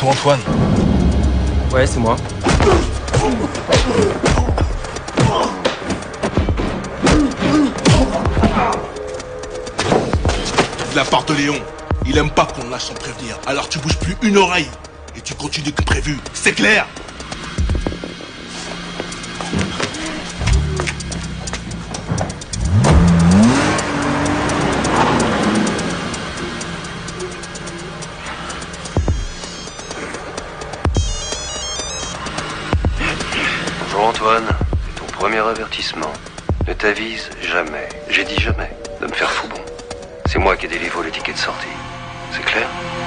toi Antoine? Ouais, c'est moi. De la part de Léon, il aime pas qu'on le lâche sans prévenir. Alors tu bouges plus une oreille et tu continues comme prévu. C'est clair? Bonjour Antoine, c'est ton premier avertissement. Ne t'avise jamais, j'ai dit jamais, de me faire fou bon. C'est moi qui délivre les tickets de sortie. C'est clair?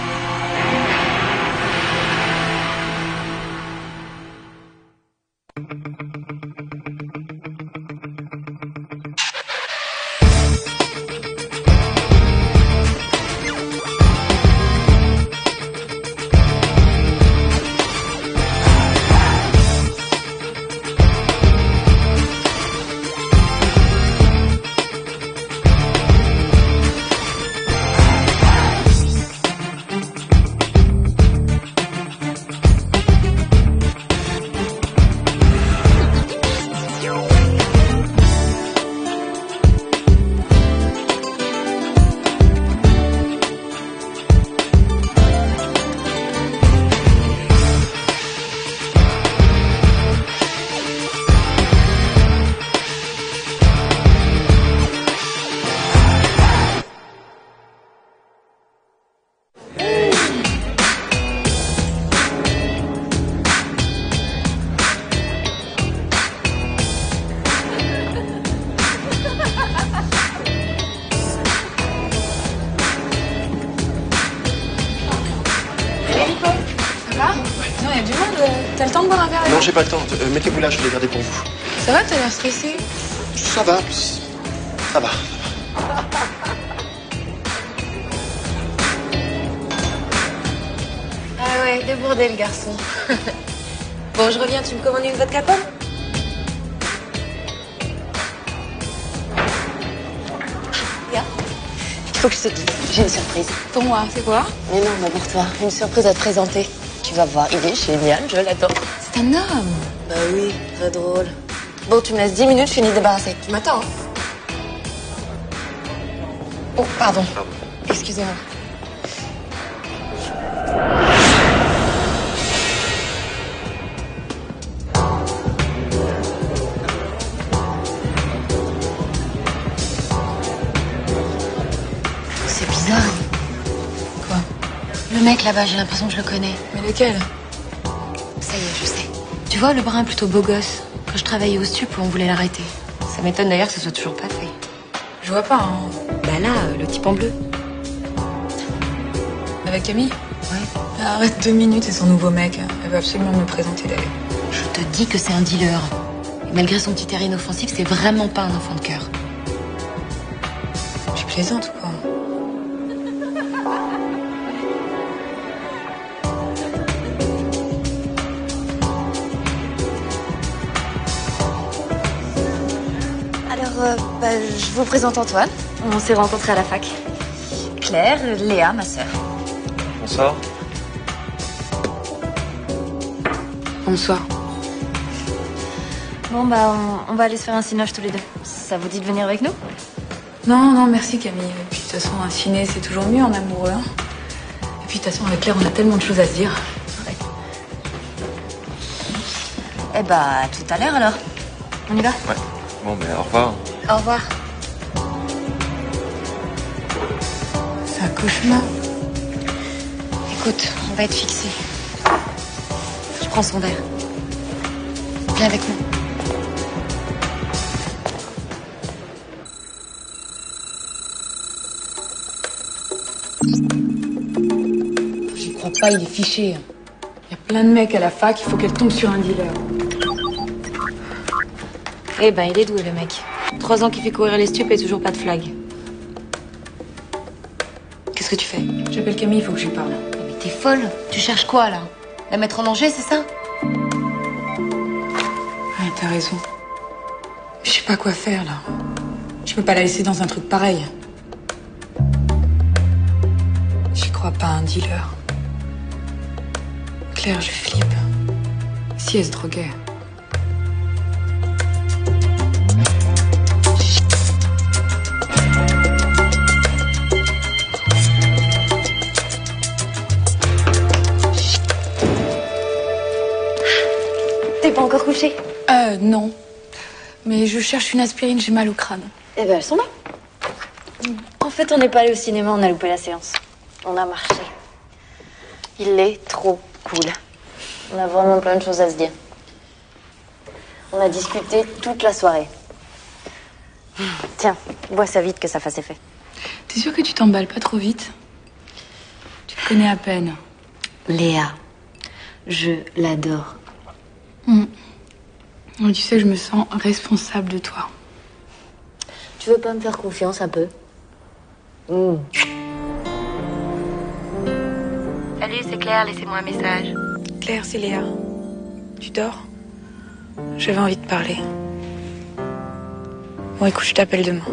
T'as le temps de boire un verre? Non, j'ai pas le temps. Mettez-vous là, je vais les garder pour vous. Ça va, t'as l'air stressé? Ça va. Ça va. Ah ouais, débourdé le garçon. Bon, je reviens, tu me commandes une vodka pomme? Il faut que je te dise, j'ai une surprise. Pour moi, c'est quoi? Mais non, mais pour toi, une surprise à te présenter. Tu vas voir, il est génial, je l'adore. C'est un homme. Bah oui, très drôle. Bon, tu me laisses 10 minutes, je finis de débarrasser. Tu m'attends, hein? Oh, pardon. Excusez-moi. C'est bizarre. Quoi? Le mec là-bas, j'ai l'impression que je le connais. Mais lequel? Ça y est, je sais. Tu vois, le brun plutôt beau gosse. Quand je travaillais au stup, on voulait l'arrêter. Ça m'étonne d'ailleurs que ce soit toujours pas fait. Je vois pas, hein. Bah là, le type en bleu. Avec Camille? Ouais. Arrête 2 minutes, c'est son nouveau mec. Elle veut absolument me le présenter d'ailleurs. Je te dis que c'est un dealer. Et malgré son petit air inoffensif, c'est vraiment pas un enfant de cœur. Tu plaisantes ou quoi? Alors, je vous présente Antoine. On s'est rencontrés à la fac. Claire, Léa, ma sœur. Bonsoir. Bonsoir. Bon, bah, on va aller se faire un cinoche tous les deux. Ça vous dit de venir avec nous? Non, merci Camille. Et puis de toute façon, un ciné, c'est toujours mieux en amoureux. Hein. Et puis de toute façon, avec Claire, on a tellement de choses à se dire. Ouais. Eh bah, à tout à l'heure alors. On y va? Ouais. Bon, ben, au revoir. Au revoir. C'est un cauchemar. Écoute, on va être fixés. Je prends son verre. Viens avec nous. J'y crois pas, il est fiché. Il y a plein de mecs à la fac, il faut qu'elle tombe sur un dealer. Eh ben, il est doué, le mec. 3 ans qu'il fait courir les stupes et toujours pas de flag. Qu'est-ce que tu fais? J'appelle Camille, il faut que je lui parle. Mais t'es folle. Tu cherches quoi, là? La mettre en danger, c'est ça? Ouais, t'as raison. Je sais pas quoi faire, là. Je peux pas la laisser dans un truc pareil. J'y crois pas, un dealer. Claire, je flippe. Si elle se droguait. T'es pas encore couché? Non. Mais je cherche une aspirine, j'ai mal au crâne. Eh ben, elles sont là. En fait, on n'est pas allé au cinéma, on a loupé la séance. On a marché. Il est trop cool. On a vraiment plein de choses à se dire. On a discuté toute la soirée. Tiens, bois ça vite que ça fasse effet. T'es sûre que tu t'emballes pas trop vite? Tu te connais à peine. Léa, je l'adore. Tu sais, je me sens responsable de toi. Tu veux pas me faire confiance un peu? Salut, c'est Claire, laissez-moi un message. Claire, c'est Léa. Tu dors? J'avais envie de parler. Bon, écoute, je t'appelle demain.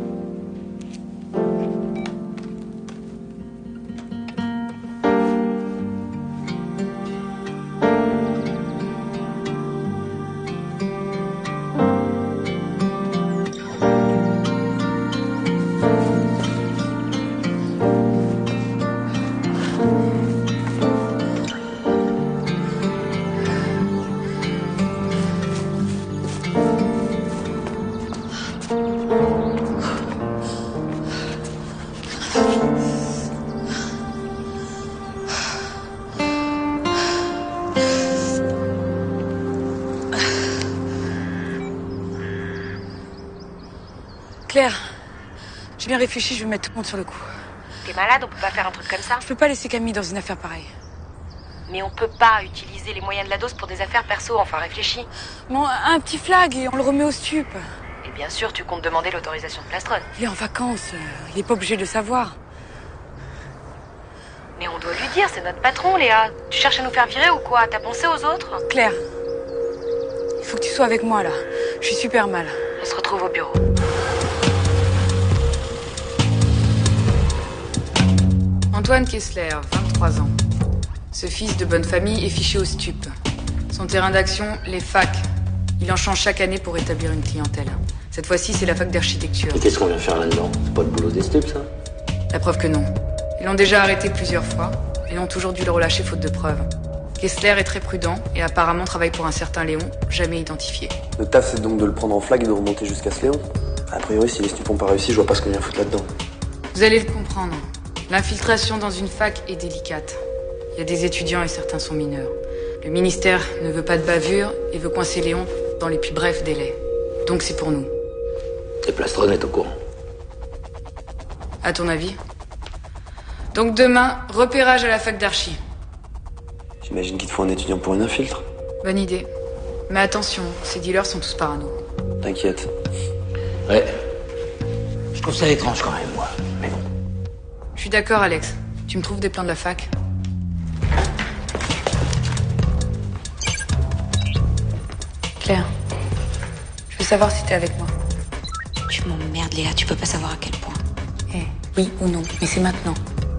Claire, j'ai bien réfléchi, je vais mettre tout le monde sur le coup. T'es malade, on peut pas faire un truc comme ça? Je peux pas laisser Camille dans une affaire pareille. Mais on peut pas utiliser les moyens de la dose pour des affaires perso, enfin réfléchis. Bon, un petit flag et on le remet au stup. Et bien sûr, tu comptes demander l'autorisation de Plastron. Il est en vacances, il est pas obligé de le savoir. Mais on doit lui dire, c'est notre patron, Léa. Tu cherches à nous faire virer ou quoi? T'as pensé aux autres? Claire, il faut que tu sois avec moi là. Je suis super mal. On se retrouve au bureau. Antoine Kessler, 23 ans. Ce fils de bonne famille est fiché au stup. Son terrain d'action, les facs. Il en change chaque année pour établir une clientèle. Cette fois-ci, c'est la fac d'architecture. Et qu'est-ce qu'on vient faire là-dedans? C'est pas le boulot des stupes, ça? La preuve que non. Ils l'ont déjà arrêté plusieurs fois et ont toujours dû le relâcher faute de preuves. Kessler est très prudent et apparemment travaille pour un certain Léon, jamais identifié. Le taf, c'est donc de le prendre en flag et de remonter jusqu'à ce Léon. A priori, si les stupes n'ont pas réussi, je vois pas ce qu'on vient foutre là-dedans. Vous allez le comprendre. L'infiltration dans une fac est délicate. Il y a des étudiants et certains sont mineurs. Le ministère ne veut pas de bavure et veut coincer Léon dans les plus brefs délais. Donc c'est pour nous. Et Plastron est au courant. À ton avis? Donc demain, repérage à la fac d'archi. J'imagine qu'il te faut un étudiant pour une infiltre. Bonne idée. Mais attention, ces dealers sont tous parano. T'inquiète. Ouais. Je trouve ça étrange quand même, moi. Mais bon. Je suis d'accord, Alex. Tu me trouves des plans de la fac? Claire, je veux savoir si t'es avec moi. Tu m'emmerdes, Léa, tu peux pas savoir à quel point. Oui ou non, mais c'est maintenant.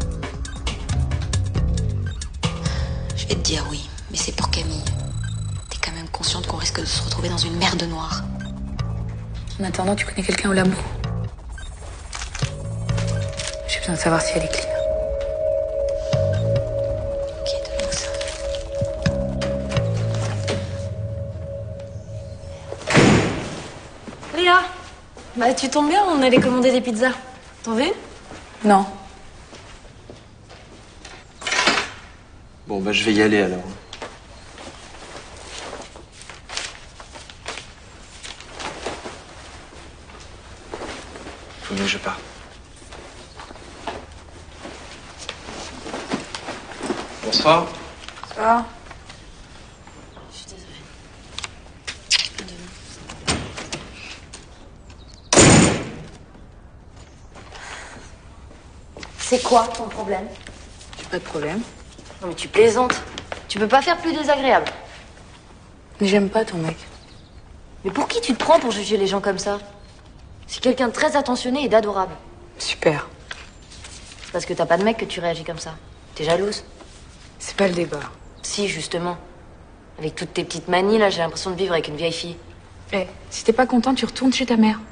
Je vais te dire oui, mais c'est pour Camille. T'es quand même consciente qu'on risque de se retrouver dans une merde noire. En attendant, tu connais quelqu'un au labo? J'ai besoin de savoir si elle est clean. Ok, donne-moi ça. Léa, bah tu tombes bien, on allait commander des pizzas. T'en veux? Non. Bon, bah, je vais y aller alors. Faut mieux que je parte. Bonsoir. Ah. Je suis désolée. C'est quoi ton problème? J'ai pas de problème. Non mais tu plaisantes. Tu peux pas faire plus désagréable. Mais j'aime pas ton mec. Mais pour qui tu te prends pour juger les gens comme ça? C'est quelqu'un de très attentionné et d'adorable. Super. C'est parce que t'as pas de mec que tu réagis comme ça. T'es jalouse. C'est pas le débat. Si, justement. Avec toutes tes petites manies, là, j'ai l'impression de vivre avec une vieille fille. Eh, si t'es pas content, tu retournes chez ta mère.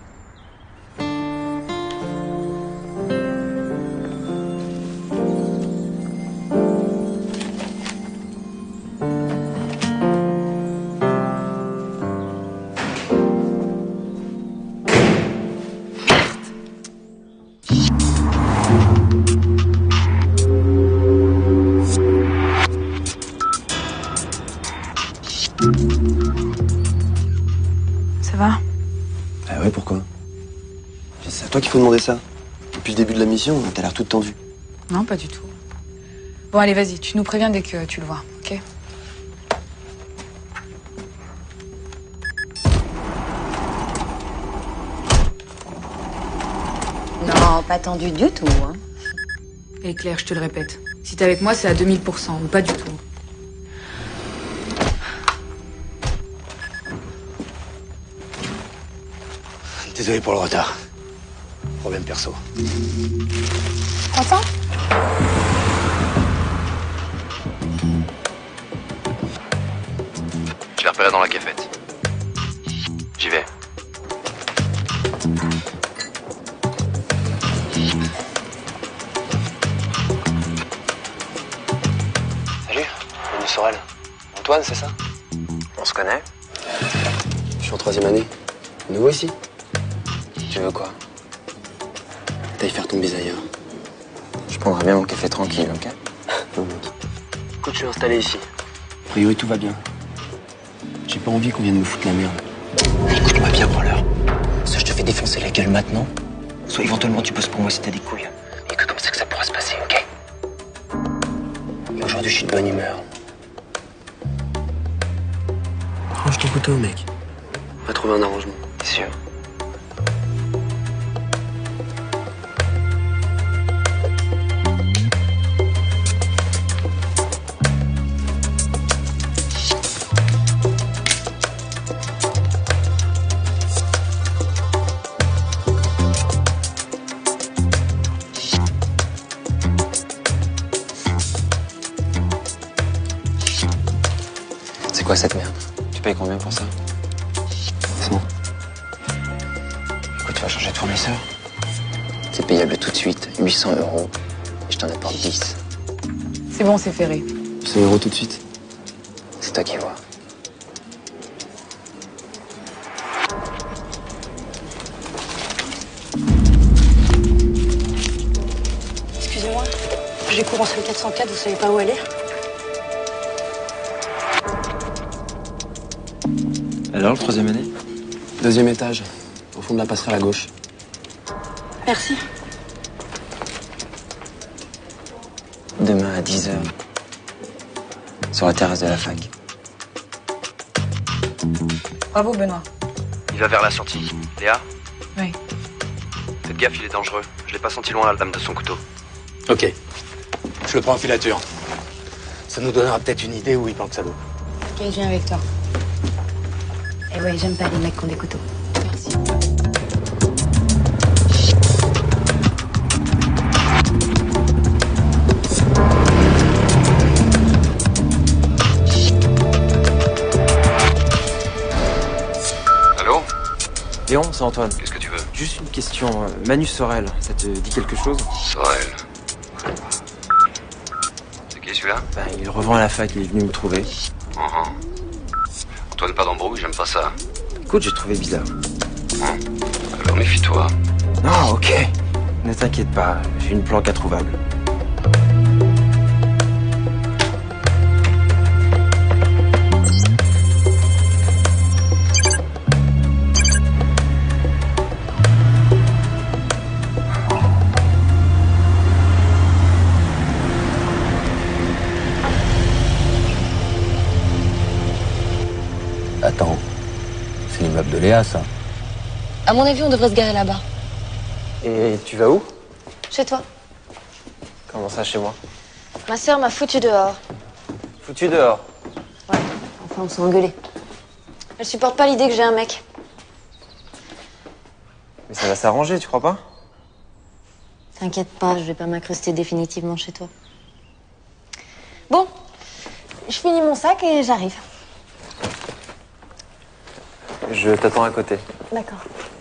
Ça va? Ah ouais, pourquoi? C'est à toi qu'il faut demander ça. Depuis le début de la mission, t'as l'air toute tendue. Non, pas du tout. Bon, allez, vas-y, tu nous préviens dès que tu le vois, ok? Non, pas tendu du tout, hein. Et Claire, je te le répète, si t'es avec moi, c'est à 2000%, ou pas du tout. Désolé pour le retard. Problème perso. Croissant? Je l'ai repéré dans la cafette. J'y vais. Salut, Manu Sorel. Antoine, c'est ça? On se connaît? Je suis en 3e année. Nouveau ici? Tu veux quoi? T'ailles faire ton bise ailleurs. Je prendrai bien mon café tranquille, ok? Non, mec. Écoute, je suis installé ici. A priori, tout va bien. J'ai pas envie qu'on vienne me foutre la merde. Écoute-moi bien, branleur. Soit je te fais défoncer la gueule maintenant, soit éventuellement tu poses pour moi si t'as des couilles. Et que comme ça que ça pourra se passer, ok? Et aujourd'hui, je suis de bonne humeur. Range ton couteau, mec. On va trouver un arrangement. T'es sûr? C'est quoi cette merde? Tu payes combien pour ça? 100. Écoute, tu vas changer de fournisseur? C'est payable tout de suite, 800 €. Et je t'en apporte 10. C'est bon, c'est ferré. 100 € tout de suite. C'est toi qui vois. Excusez-moi, j'ai cours en salle 404, vous savez pas où aller? Alors, le 3e année? 2e étage, au fond de la passerelle à gauche. Merci. Demain à 10h. Sur la terrasse de la fac. Bravo, Benoît. Il va vers la sortie. Léa? Oui. Faites gaffe, il est dangereux. Je l'ai pas senti loin, la lame de son couteau. Ok. Je le prends en filature. Ça nous donnera peut-être une idée où il planque sa loupe. Ok, je viens avec toi. Et ouais, j'aime pas les mecs qui ont des couteaux. Merci. Allô? Léon, c'est Antoine. Qu'est-ce que tu veux? Juste une question. Manu Sorel, ça te dit quelque chose? Sorel. C'est qui celui-là? Ben, il revend à la fac, il est venu me trouver. Antoine, pas d'embrouille, j'aime pas ça. Écoute, j'ai trouvé bizarre. Alors méfie-toi. Non, ok. Ne t'inquiète pas, j'ai une planque introuvable. Attends. C'est l'immeuble de Léa, ça. À mon avis, on devrait se garer là-bas. Et tu vas où? Chez toi. Comment ça, chez moi? Ma sœur m'a foutu dehors. Foutu dehors. Ouais, enfin, on s'est engueulé. Elle supporte pas l'idée que j'ai un mec. Mais ça va s'arranger, tu crois pas? T'inquiète pas, je vais pas m'incruster définitivement chez toi. Bon, Je finis mon sac et j'arrive. Je t'attends à côté. D'accord.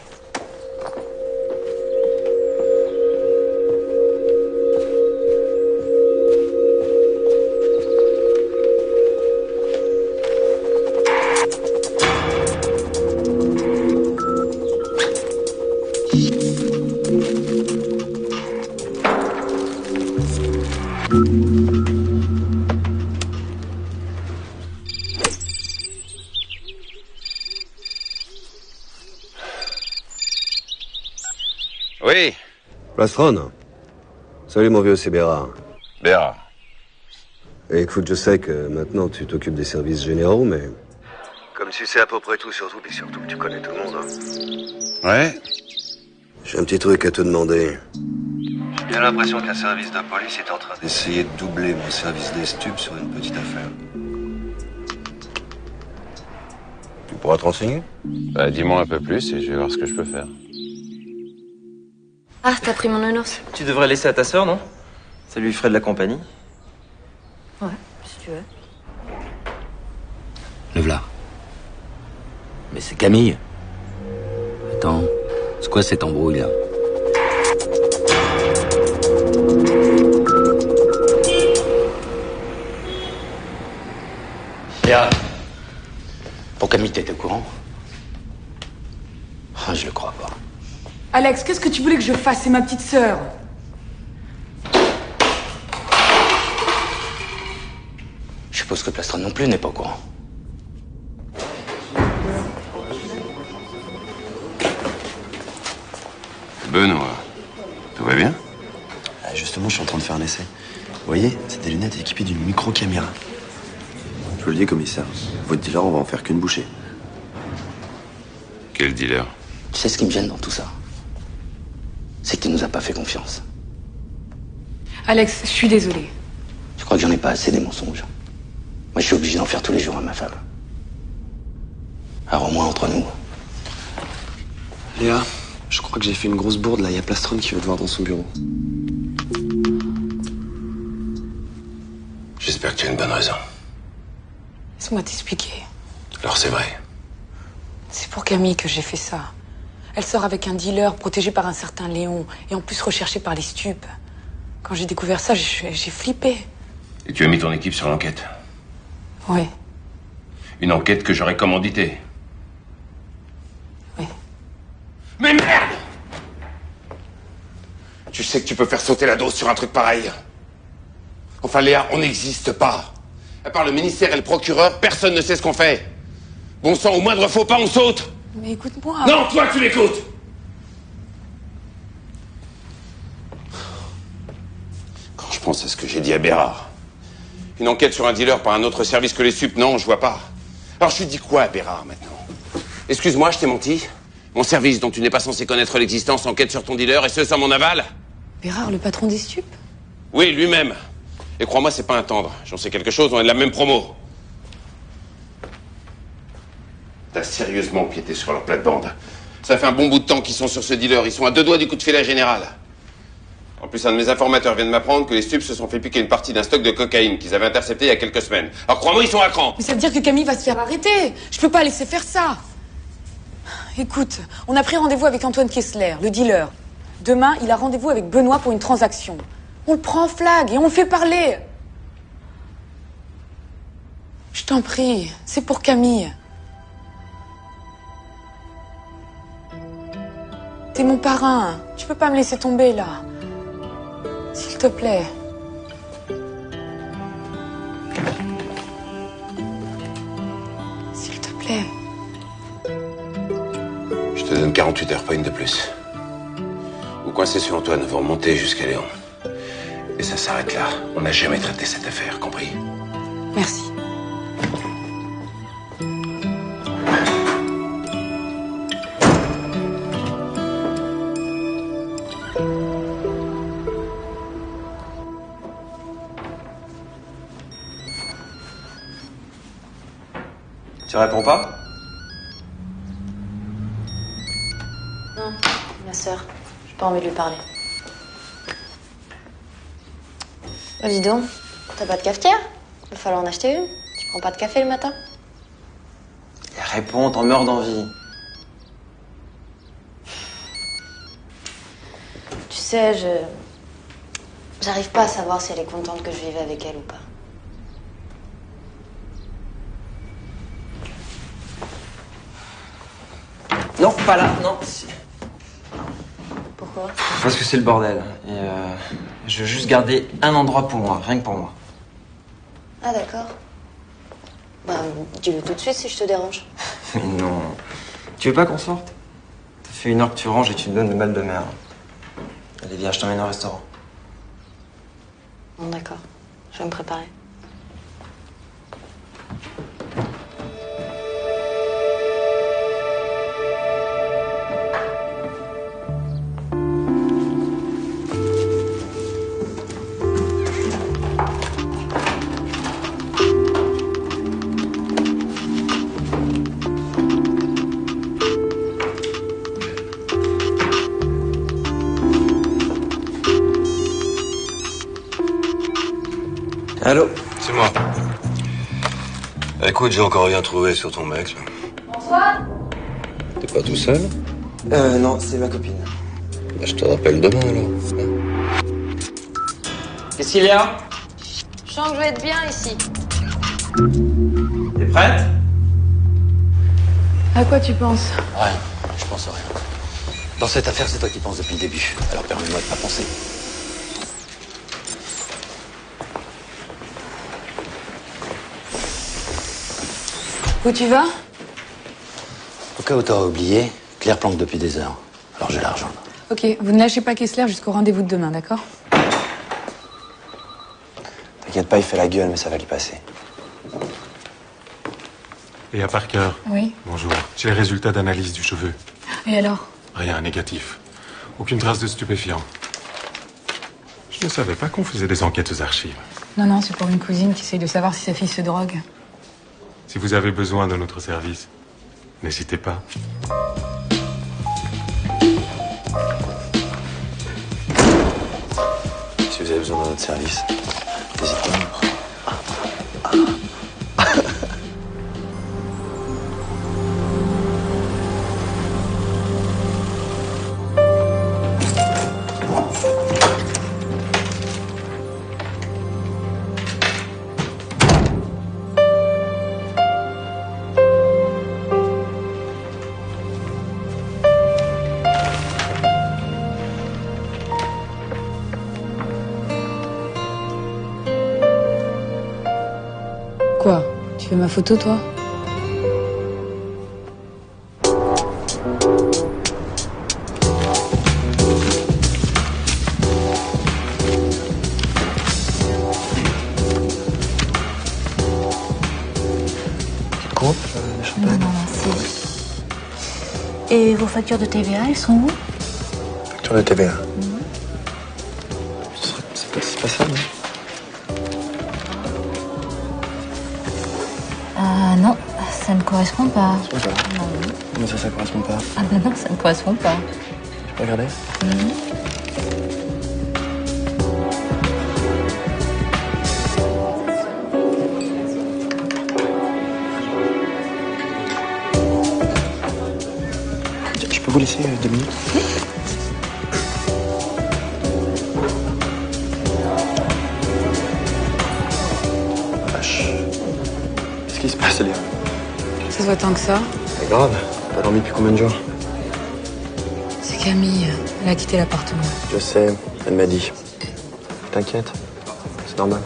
Oui, Plastron. Salut mon vieux, c'est Bérard. Bérard. Et écoute, je sais que maintenant tu t'occupes des services généraux, mais... Comme tu sais à peu près tout sur tout, et surtout que tu connais tout le monde, hein. Ouais. J'ai un petit truc à te demander. J'ai bien l'impression qu'un service de police est en train Essayer de doubler mon service des stupes sur une petite affaire. Tu pourras te renseigner? Bah, dis-moi un peu plus et je vais voir ce que je peux faire. Ah, t'as pris mon nounours? Tu devrais laisser à ta sœur, non? Ça lui ferait de la compagnie. Ouais, si tu veux. Le v'là. Mais c'est Camille. Attends, c'est quoi cette embrouille là? Léa, pour Camille, t'étais au courant? Ah, je le crois pas. Alex, qu'est-ce que tu voulais que je fasse? C'est ma petite sœur. Je suppose que Plastron non plus n'est pas au courant. Benoît, tout va bien? Justement, je suis en train de faire un essai. Vous voyez, c'est des lunettes équipées d'une micro-caméra. Je vous le dis, commissaire. Votre dealer, on va en faire qu'une bouchée. Quel dealer? Tu sais ce qui me gêne dans tout ça? C'est que tu nous as pas fait confiance. Alex, je suis désolée. Je crois que j'en ai pas assez des mensonges. Moi, je suis obligé d'en faire tous les jours à ma femme. Alors au moins entre nous. Léa, je crois que j'ai fait une grosse bourde, là. Il y a Plastron qui va te voir dans son bureau. J'espère que tu as une bonne raison. Laisse-moi t'expliquer. Alors c'est vrai. C'est pour Camille que j'ai fait ça. Elle sort avec un dealer protégé par un certain Léon et en plus recherché par les stupes. Quand j'ai découvert ça, j'ai flippé. Et tu as mis ton équipe sur l'enquête. Ouais, Une enquête que j'aurais commanditée. ouais. Mais merde! Tu sais que tu peux faire sauter la dose sur un truc pareil. Enfin, Léa, on n'existe pas. À part le ministère et le procureur, personne ne sait ce qu'on fait. Bon sang, au moindre faux pas, on saute. Mais écoute-moi. Non, toi, tu l'écoutes. Quand je pense à ce que j'ai dit à Bérard, une enquête sur un dealer par un autre service que les stupes, non, je vois pas. Alors je lui dis quoi à Bérard maintenant? Excuse-moi, je t'ai menti. Mon service dont tu n'es pas censé connaître l'existence enquête sur ton dealer et ce sans mon aval? Bérard, le patron des stupes? Oui, lui-même. Et crois-moi, c'est pas un tendre. J'en sais quelque chose, on est de la même promo. T'as sérieusement piété sur leur plate-bande. Ça fait un bon bout de temps qu'ils sont sur ce dealer. Ils sont à 2 doigts du coup de fil à général. En plus, un de mes informateurs vient de m'apprendre que les stupes se sont fait piquer une partie d'un stock de cocaïne qu'ils avaient intercepté il y a quelques semaines. Alors crois-moi, ils sont à cran. Mais ça veut dire que Camille va se faire arrêter. Je peux pas laisser faire ça. Écoute, on a pris rendez-vous avec Antoine Kessler, le dealer. Demain, il a rendez-vous avec Benoît pour une transaction. On le prend en flag et on le fait parler. Je t'en prie, c'est pour Camille. T'es mon parrain. Tu peux pas me laisser tomber, là. S'il te plaît. S'il te plaît. Je te donne 48 heures, pas une de plus. Vous coincez sur Antoine, vous remontez jusqu'à Léon. Et ça s'arrête là. On n'a jamais traité cette affaire, compris? Merci. Tu réponds pas? Non, ma sœur. J'ai pas envie de lui parler. Oh, dis donc, t'as pas de cafetière? Il va falloir en acheter une. Tu prends pas de café le matin? Et réponds, t'en meurs d'envie. Tu sais, j'arrive pas à savoir si elle est contente que je vive avec elle ou pas. Non, pas là, non. Pourquoi? Parce que c'est le bordel. Et je veux juste garder un endroit pour moi, rien que pour moi. Ah d'accord. Bah, dis-le tout de suite si je te dérange. Mais non. Tu veux pas qu'on sorte? Ça fait 1 heure que tu ranges et tu te donnes le mal de mer. Allez, viens, je t'emmène au restaurant. Bon, d'accord. Je vais me préparer. Allô? C'est moi. Écoute, j'ai encore rien trouvé sur ton mec. Antoine? T'es pas tout seul? Non, c'est ma copine. Bah, je te rappelle demain, alors. Qu'est-ce qu'il y a? Je sens que je vais être bien ici. T'es prête? À quoi tu penses? Rien, je pense à rien. Dans cette affaire, c'est toi qui penses depuis le début. Alors permets-moi de pas penser. Où tu vas? Au cas où t'auras oublié, Claire planque depuis des heures. Alors je vais la rejoindre. Ok, vous ne lâchez pas Kessler jusqu'au rendez-vous de demain, d'accord? T'inquiète pas, il fait la gueule, mais ça va lui passer. Et à Parker. Oui. Bonjour. J'ai les résultats d'analyse du cheveu. Et alors? Rien, négatif. Aucune trace de stupéfiant. Je ne savais pas qu'on faisait des enquêtes aux archives. Non, c'est pour une cousine qui essaye de savoir si sa fille se drogue. Si vous avez besoin de notre service, n'hésitez pas. Si vous avez besoin de notre service, n'hésitez pas. Quoi? Tu fais ma photo, toi? Petite coupe, le champagne. Non, merci. Et vos factures de TVA, elles sont où? Facture de TVA. C'est pas ça, non? Non, ça ne correspond pas. C'est pas ça. Non. Comment ça correspond pas? Ah bah non, ça ne correspond pas. Je peux regarder? Je peux vous laisser 2 minutes? Vache. Qu'est-ce qui se passe, Léa? Ça se voit tant que ça. C'est grave. T'as dormi depuis combien de jours? C'est Camille. Elle a quitté l'appartement. Je sais, elle m'a dit. T'inquiète, c'est normal.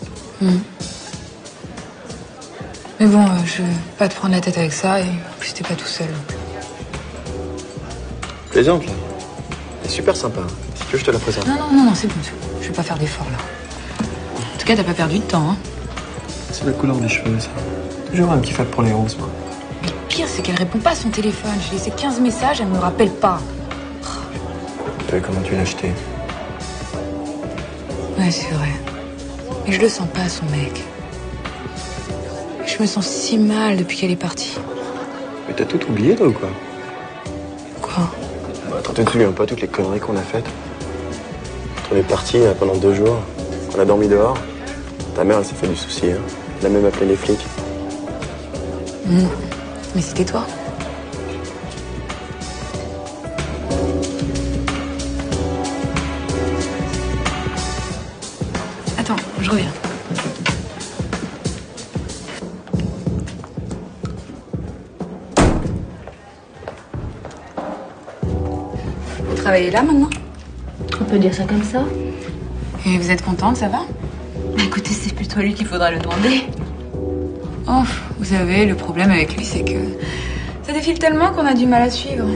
Mais bon, je veux pas te prendre la tête avec ça et en plus t'es pas tout seul. Plaisante, là. Elle est super sympa. Si tu veux, je te la présente. Non, c'est bon. Je vais pas faire d'efforts, là. En tout cas, t'as pas perdu de temps, hein. C'est la couleur des cheveux, ça. Toujours un petit fat pour les roses, moi. Mais le pire, c'est qu'elle répond pas à son téléphone. J'ai laissé 15 messages, elle me rappelle pas. Tu vois comment tu l'as acheté? Ouais, c'est vrai. Mais je le sens pas, son mec. Je me sens si mal depuis qu'elle est partie. Mais t'as tout oublié, toi, ou quoi? Quoi? Bah, tu te souviens pas toutes les conneries qu'on a faites? On est partis pendant 2 jours. On a dormi dehors. Ta mère, elle s'est fait du souci, hein. Elle a même appelé les flics. Mais c'était toi. Attends, je reviens. Vous travaillez là maintenant? On peut dire ça comme ça. Et vous êtes contente, ça va? Bah écoutez, c'est plutôt lui qu'il faudra le demander. Oh, vous savez, le problème avec lui, c'est que ça défile tellement qu'on a du mal à suivre.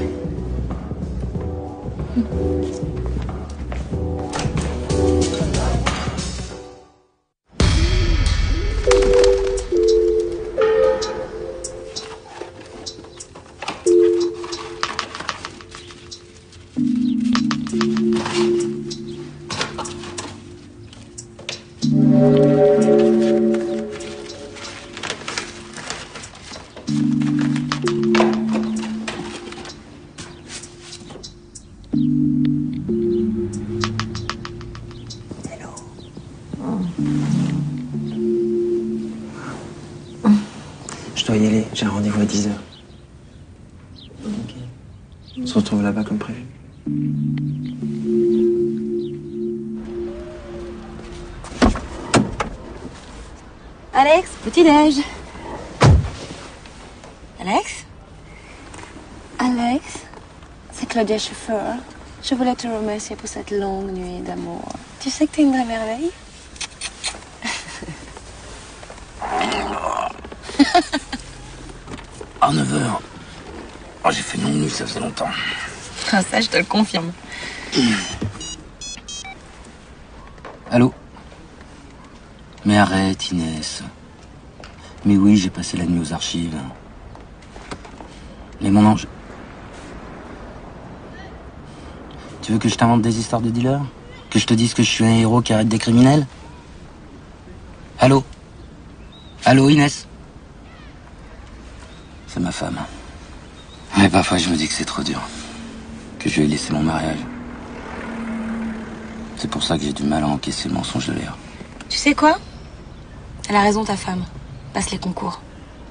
Je dois y aller, j'ai un rendez-vous à 10h. Ok. On se retrouve là-bas comme prévu. Alex, petit-déj. Alex? Alex, c'est Claudia Schiffer. Je voulais te remercier pour cette longue nuit d'amour. Tu sais que t'es une vraie merveille? À 9h. Oh, j'ai fait une longue nuit, ça faisait longtemps. Ah, ça, je te le confirme. Allô? Mais arrête, Inès. Mais oui, j'ai passé la nuit aux archives. Mais mon ange... Tu veux que je t'invente des histoires de dealers? Que je te dise que je suis un héros qui arrête des criminels? Allô? Allô, Inès? C'est ma femme. Mais parfois, je me dis que c'est trop dur. Que je lui ai laissé mon mariage. C'est pour ça que j'ai du mal à encaisser le mensonge de Léa. Tu sais quoi? Elle a raison, ta femme. Passe les concours.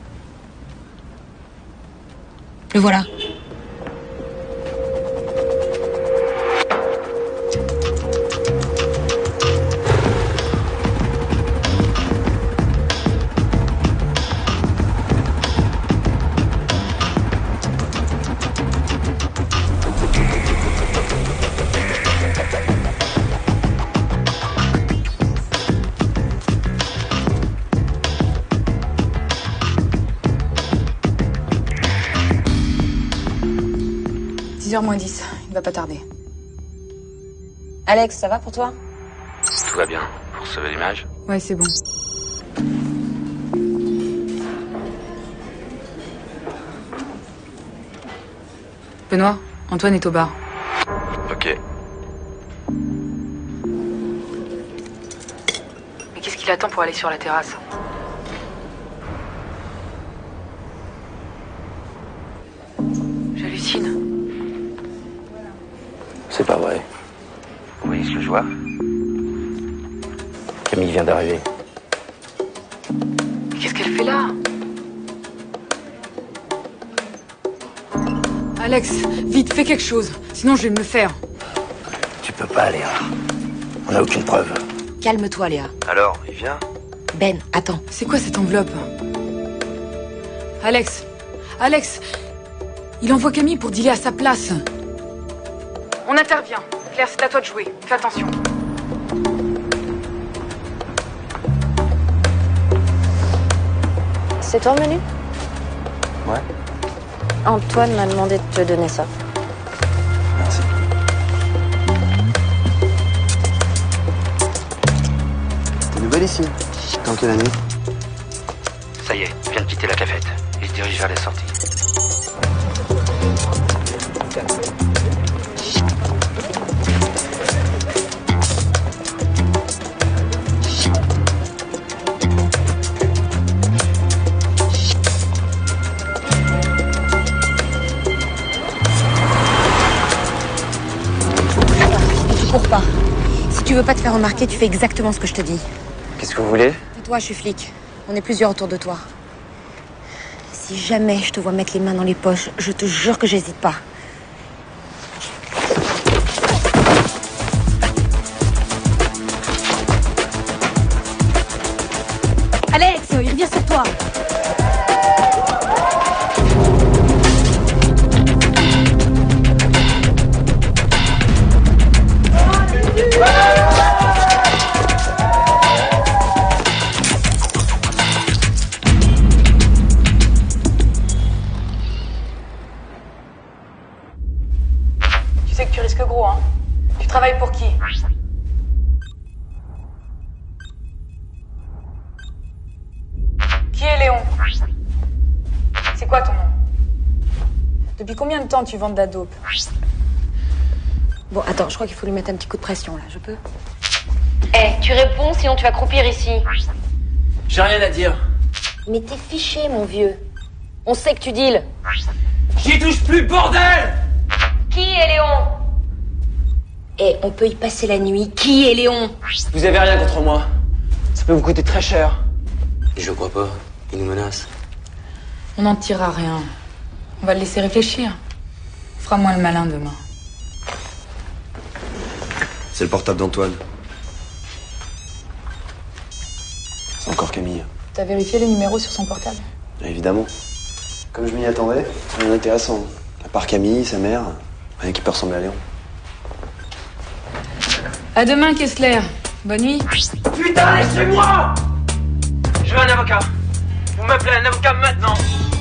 Le voilà. -10, il ne va pas tarder. Alex, ça va pour toi? Tout va bien. Pour sauver l'image? Ouais, c'est bon. Benoît, Antoine est au bar. Ok. Mais qu'est-ce qu'il attend pour aller sur la terrasse? J'hallucine. C'est pas vrai. Vous voyez ce que je vois? Camille vient d'arriver. Mais qu'est-ce qu'elle fait là? Alex, vite, fais quelque chose. Sinon, je vais me le faire. Tu peux pas, Léa. On n'a aucune preuve. Calme-toi, Léa. Alors, il vient? Ben, attends. C'est quoi cette enveloppe? Alex, il envoie Camille pour dealer à sa place. On intervient. Claire, c'est à toi de jouer. Fais attention. C'est ton menu? Ouais. Antoine m'a demandé de te donner ça. Merci. T'es nouvelle ici? T'es en quelle année? Ça y est, il vient de quitter la cafette. Il se dirige vers la sortie. Tu cours pas. Si tu veux pas te faire remarquer, tu fais exactement ce que je te dis. Qu'est-ce que vous voulez? Et toi, je suis flic. On est plusieurs autour de toi. Si jamais je te vois mettre les mains dans les poches, je te jure que j'hésite pas. Alex, il revient sur toi. Tu sais que tu risques gros, hein? Tu travailles pour qui? Qui est Léon? C'est quoi ton nom? Depuis combien de temps tu vends de la dope? Bon, attends, je crois qu'il faut lui mettre un petit coup de pression, là. Je peux? Tu réponds, sinon tu vas croupir ici. J'ai rien à dire. Mais t'es fiché, mon vieux. On sait que tu deals. J'y touche plus, bordel! Qui est Léon? On peut y passer la nuit. Qui est Léon? Vous avez rien contre moi. Ça peut vous coûter très cher. Je crois pas. Il nous menace. On n'en tirera rien. On va le laisser réfléchir. On fera moins le malin demain. C'est le portable d'Antoine. C'est encore Camille. T'as vérifié les numéros sur son portable? Évidemment. Comme je m'y attendais, rien d'intéressant. À part Camille, sa mère, rien qui peut ressembler à Léon. À demain, Kessler. Bonne nuit. Putain, laissez-moi! Je veux un avocat. Vous m'appelez un avocat maintenant.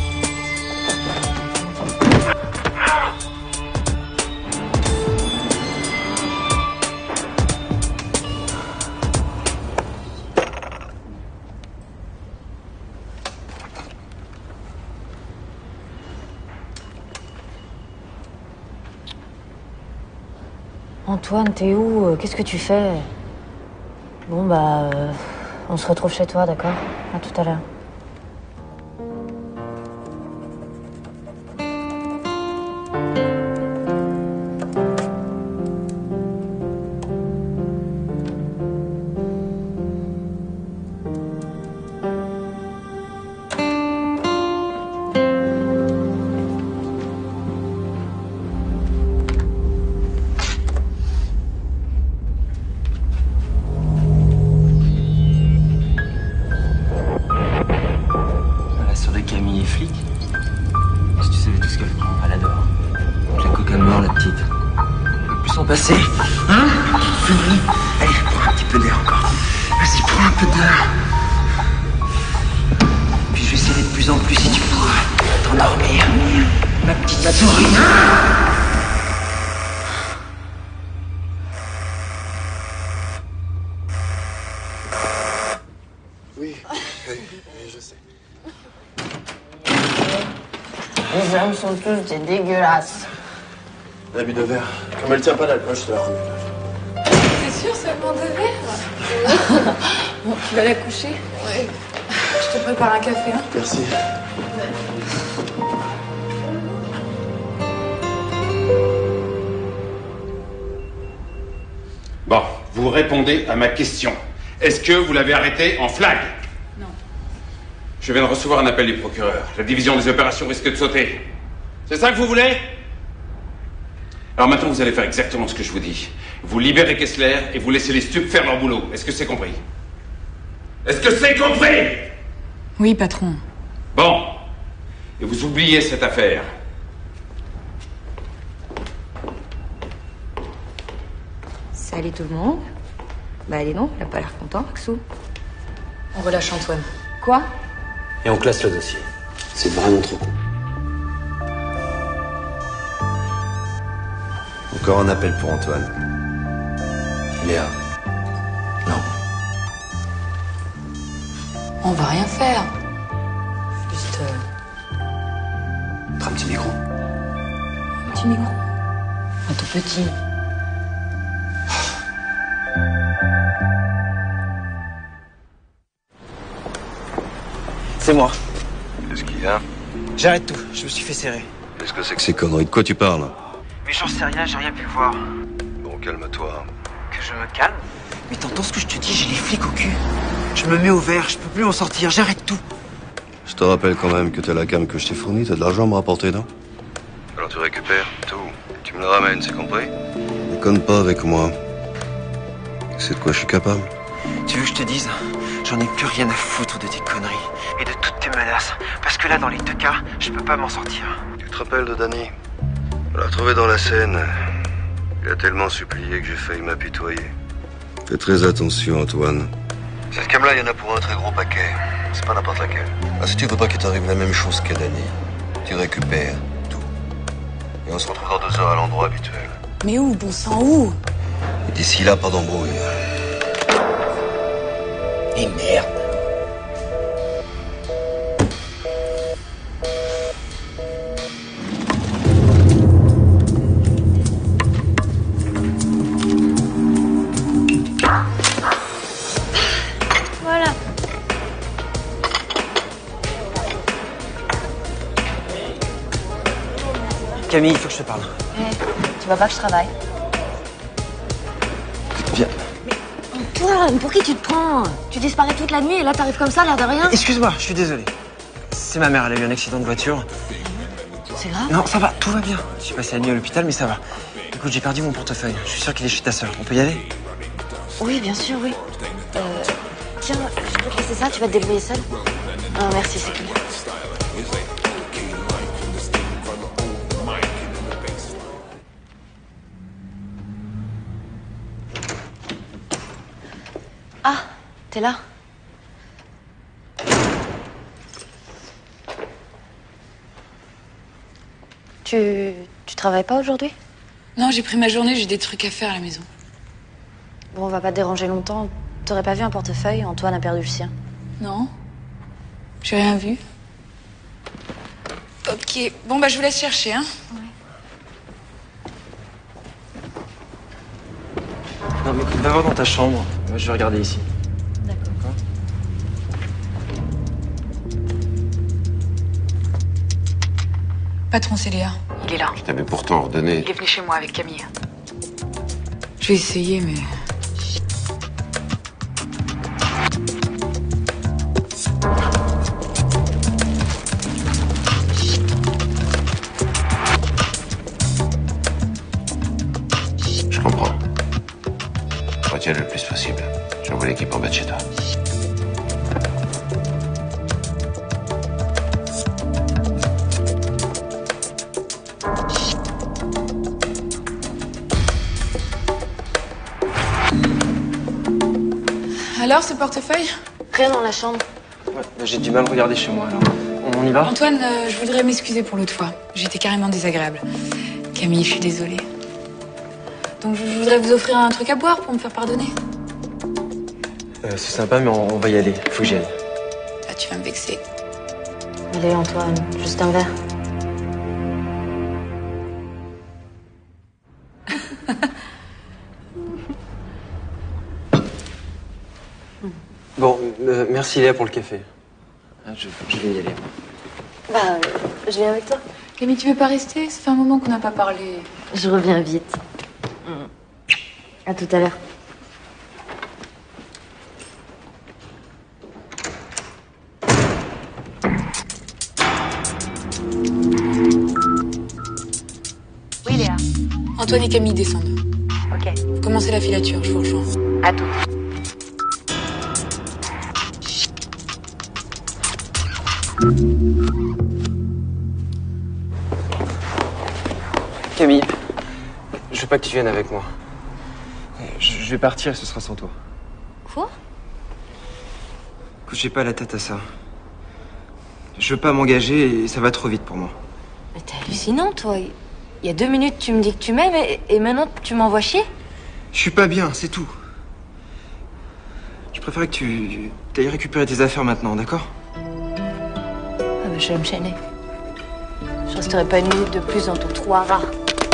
Antoine, t'es où? Qu'est-ce que tu fais? Bon, bah... on se retrouve chez toi, d'accord? À tout à l'heure. Camille est flic. Si tu savais tout ce qu'elle prend, elle adore. Je la coque à mort, la petite. Elle peut plus s'en passer. Hein? Allez, prends un petit peu d'air encore. Vas-y, prends un peu d'air. Puis je vais essayer de plus en plus si tu pourras t'endormir. Ma petite souris. Oui, je sais. Les hommes sont tous des dégueulasses. L'abus de verre. Comme elle tient pas l'alcool, je te la remets. T'es sûr seulement de verre? Bon, tu vas la coucher? Oui. Je te prépare un café, hein? Merci. Bon, vous répondez à ma question. Est-ce que vous l'avez arrêté en flag? Non. Je viens de recevoir un appel du procureur. La division des opérations risque de sauter. C'est ça que vous voulez? Alors maintenant, vous allez faire exactement ce que je vous dis. Vous libérez Kessler et vous laissez les stupes faire leur boulot. Est-ce que c'est compris? Est-ce que c'est compris? Oui, patron. Bon. Et vous oubliez cette affaire. Salut tout le monde. Bah allez donc, il a pas l'air content, Axou. On relâche Antoine. Quoi? Et on classe le dossier. C'est vraiment trop con. Encore un appel pour Antoine. Léa. Non. On va rien faire. Juste... Un petit micro. un petit micro. Un tout petit. C'est moi. Qu'est-ce qu'il y a? J'arrête tout. Je me suis fait serrer. Qu'est-ce que c'est que Ces conneries, de quoi tu parles? Mais j'en sais rien, j'ai rien pu voir. Bon, calme-toi. Que je me calme? Mais t'entends ce que je te dis? J'ai les flics au cul. Je me mets au vert, je peux plus en sortir, j'arrête tout. Je te rappelle quand même que t'as la cam que je t'ai fournie, t'as de l'argent à me rapporter, non? Alors tu récupères tout. Et tu me le ramènes, c'est compris? Déconne pas avec moi. C'est de quoi je suis capable. Tu veux que je te dise? J'en ai plus rien à foutre de tes conneries et de toutes tes menaces. Parce que là, dans les deux cas, je peux pas m'en sortir. Tu te rappelles de Danny? On l'a retrouvé dans la Seine. Il a tellement supplié que j'ai failli m'apitoyer. Fais très attention, Antoine. Cette cam-là, il y en a pour un très gros paquet. C'est pas n'importe laquelle. Ah, si tu veux pas qu'il t'arrive la même chose qu'à Danny, tu récupères tout. Et on se retrouve dans 2 heures à l'endroit habituel. Mais où, bon sang, où? Et d'ici là, pas d'embrouille. Et merde. Voilà. Camille, il faut que je te parle. Tu vois pas que je travaille? Viens. Antoine, pour qui tu te prends? Tu disparais toute la nuit et là t'arrives comme ça, l'air de rien? Excuse-moi, je suis désolé. C'est ma mère, elle a eu un accident de voiture. C'est grave? Non, ça va, tout va bien. Je suis passé la nuit à l'hôpital, mais ça va. Écoute, j'ai perdu mon portefeuille. Je suis sûr qu'il est chez ta sœur. On peut y aller? Oui, bien sûr, oui. Tiens, je peux te laisser ça, tu vas te débrouiller seul? Non, merci, c'est cool. Ah, t'es là? Tu travailles pas aujourd'hui? Non, j'ai pris ma journée, j'ai des trucs à faire à la maison. Bon, on va pas te déranger longtemps. T'aurais pas vu un portefeuille? Antoine a perdu le sien. Non, j'ai rien vu. Ok, bon bah je vous laisse chercher, hein. Non, mais va voir dans ta chambre. Moi, je vais regarder ici. D'accord. Patron, c'est Léa. Il est là. Je t'avais pourtant ordonné. Il est venu chez moi avec Camille. Je vais essayer, mais... Je comprends. Retiens-le le plus possible. J'envoie l'équipe en bas de chez toi. Alors, ce portefeuille? Rien dans la chambre. Ouais, bah, j'ai du mal à regarder chez moi, alors. On y va? Antoine, je voudrais m'excuser pour l'autre fois. J'étais carrément désagréable. Camille, je suis désolée. Donc, je voudrais vous offrir un truc à boire pour me faire pardonner. C'est sympa, mais on va y aller. Faut que j'y aille. Là, tu vas me vexer. Allez, Antoine, juste un verre. Bon, merci Léa pour le café. Je vais y aller. Bah, je viens avec toi. Camille, tu veux pas rester? Ça fait un moment qu'on n'a pas parlé. Je reviens vite. À tout à l'heure. Oui, Léa. Antoine et Camille descendent. Ok. Vous commencez la filature, je vous rejoins. À tout. Camille, je veux pas que tu viennes avec moi. Je vais partir et ce sera sans toi. Quoi? Écoute, j'ai pas la tête à ça. Je veux pas m'engager et ça va trop vite pour moi. Mais t'es hallucinant, toi. Il y a 2 minutes, tu me dis que tu m'aimes et maintenant, tu m'envoies chier? Je suis pas bien, c'est tout. Je préférerais que tu ailles récupérer tes affaires maintenant, d'accord? Ah bah, je vais me chaîner. Je resterai pas 1 minute de plus dans ton trou à rats.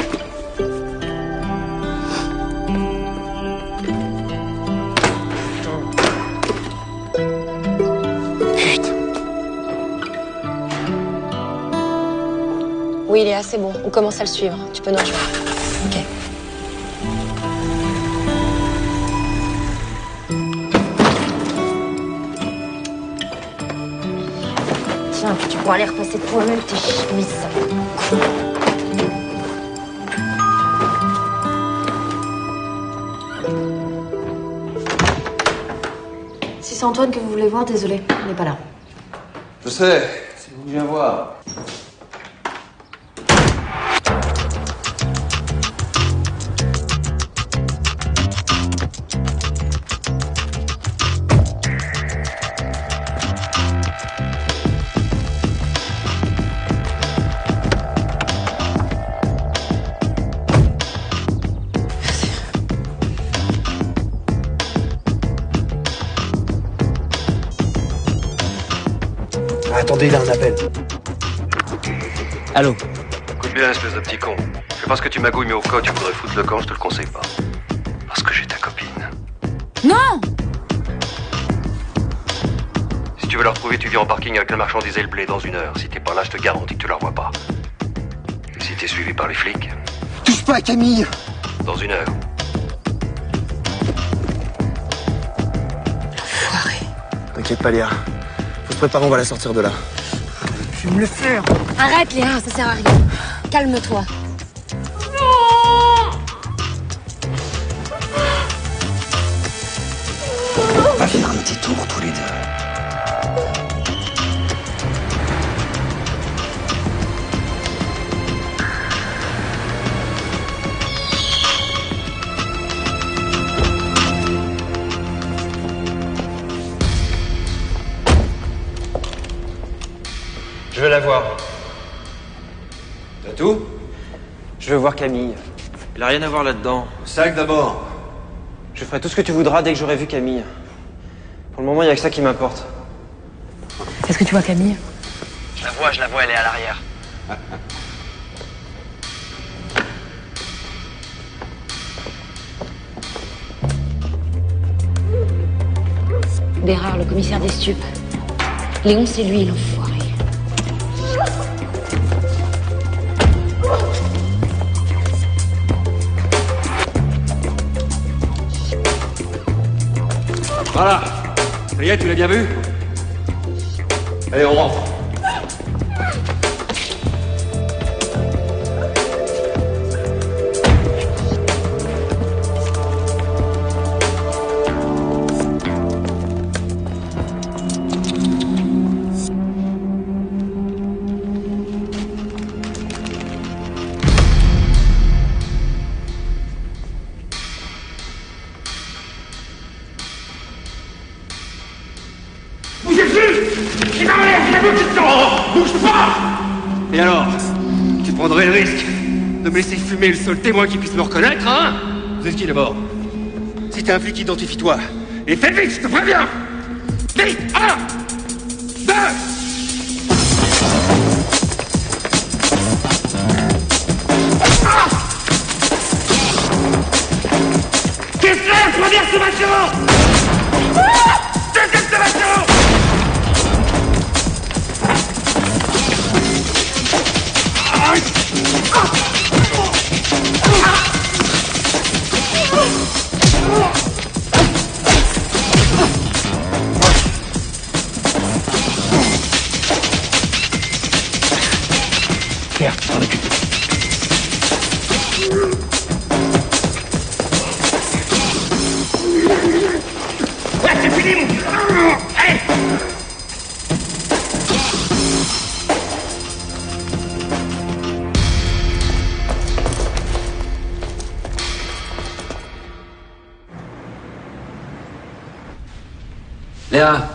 Oui, Léa, c'est bon. On commence à le suivre. Tu peux nous rejoindre. Ok. Tiens, puis tu pourras aller repasser toi-même tes chemises, sale con. Si c'est Antoine que vous voulez voir, désolé, il n'est pas là. Je sais, c'est vous que je viens voir. Attendez, il a un appel. Allô? Écoute bien, espèce de petit con. C'est parce que tu magouilles mais au cas où tu voudrais foutre le camp, je te le conseille pas. Parce que j'ai ta copine. Non! Si tu veux la retrouver, tu viens en parking avec la marchandise et le blé dans 1 heure. Si t'es pas là, je te garantis que tu la revois pas. Et si t'es suivi par les flics? Touche pas à Camille! Dans 1 heure. Enfoiré. T'inquiète pas, Léa. Faut se préparer, on va la sortir de là. Je vais me le faire. Arrête, Léa, ça sert à rien. Calme-toi. On va faire un petit tour tous les deux. Je veux la voir. T'as tout? Je veux voir Camille. Il a rien à voir là-dedans. Le sac d'abord. Je ferai tout ce que tu voudras dès que j'aurai vu Camille. Pour le moment, il n'y a que ça qui m'importe. Est-ce que tu vois Camille? Je la vois, elle est à l'arrière. Bérard, le commissaire des stupes. Léon, c'est lui, l'enfoiré. Voilà. Ça y est, tu l'as bien vu? Allez, on rentre. Et alors? Tu prendrais le risque de me laisser fumer le seul témoin qui puisse me reconnaître, hein? Vous êtes qui d'abord? Si t'es un flic, identifie-toi. Et fais vite, je te préviens! Vite! 1, 2! Qu'est-ce que c'est? Première sommation! Deuxième sommation! Merde, t'en occupe. Ouais, c'est fini, mon... Allez! Léa,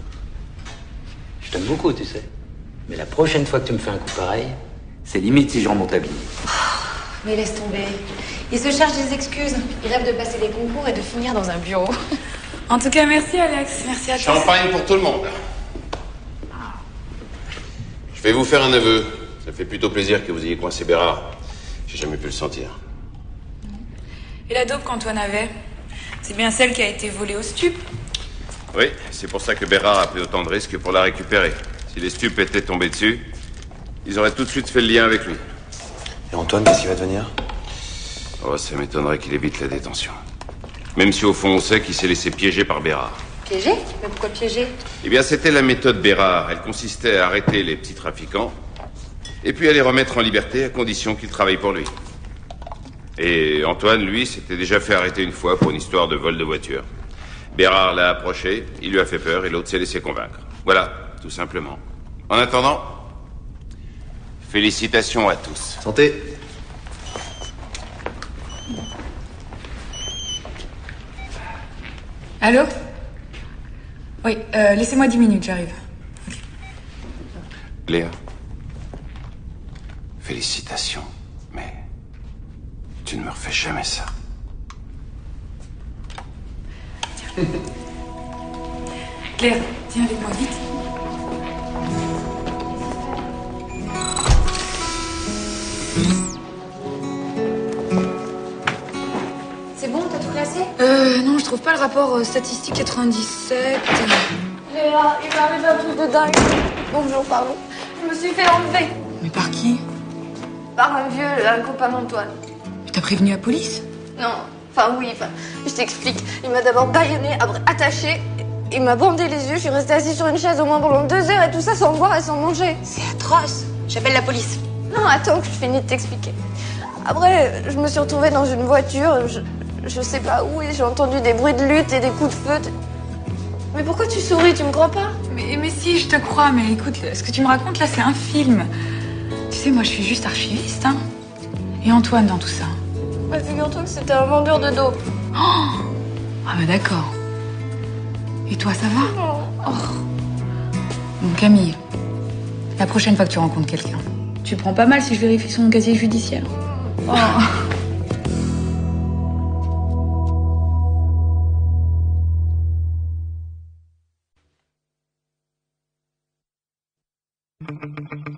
je t'aime beaucoup, tu sais. Mais la prochaine fois que tu me fais un coup pareil, c'est limite si je remonte à billet. Mais laisse tomber. Il se cherche des excuses. Il rêve de passer des concours et de finir dans un bureau. En tout cas, merci Alex. Merci à toi. Champagne pour tout le monde. Je vais vous faire un aveu. Ça fait plutôt plaisir que vous ayez coincé Bérard. J'ai jamais pu le sentir. Et la dope qu'Antoine avait, c'est bien celle qui a été volée au stup. Oui, c'est pour ça que Bérard a pris autant de risques pour la récupérer. Si les stupes étaient tombés dessus, ils auraient tout de suite fait le lien avec lui. Et Antoine, qu'est-ce qu'il va devenir? Oh, ça m'étonnerait qu'il évite la détention. Même si au fond on sait qu'il s'est laissé piéger par Bérard. Piéger? Mais pourquoi piéger? Eh bien, c'était la méthode Bérard. Elle consistait à arrêter les petits trafiquants et puis à les remettre en liberté à condition qu'ils travaillent pour lui. Et Antoine, lui, s'était déjà fait arrêter une fois pour une histoire de vol de voiture. Bérard l'a approché, il lui a fait peur et l'autre s'est laissé convaincre. Voilà, tout simplement. En attendant, félicitations à tous. Santé. Allô? Oui, laissez-moi 10 minutes, j'arrive. Léa, félicitations, mais tu ne me refais jamais ça. Claire, viens avec moi, vite. C'est bon, t'as tout classé? Non, je trouve pas le rapport statistique 97. Léa, il m'arrive un truc de dingue. Bonjour, pardon. Je me suis fait enlever Mais par qui? par un vieux, un copain d'Antoine. Mais t'as prévenu la police? Non, je t'explique. Il m'a d'abord bâillonné, après attaché. Il m'a bandé les yeux, je suis restée assise sur une chaise au moins pendant 2 heures et tout ça sans boire et sans manger. C'est atroce. J'appelle la police. Non, attends que je finis de t'expliquer. Après, je me suis retrouvée dans une voiture, je sais pas où, et j'ai entendu des bruits de lutte et des coups de feu. Mais pourquoi tu souris, tu me crois pas? Mais si, je te crois, mais écoute, ce que tu me racontes là, c'est un film. Tu sais, moi, je suis juste archiviste, hein. Et Antoine dans tout ça? Bah, figure-toi que c'était un vendeur de dope. Ah bah d'accord. Et toi, ça va? Oh. Bon, Camille, la prochaine fois que tu rencontres quelqu'un, tu prends pas mal si je vérifie son casier judiciaire. Oh. Thank you.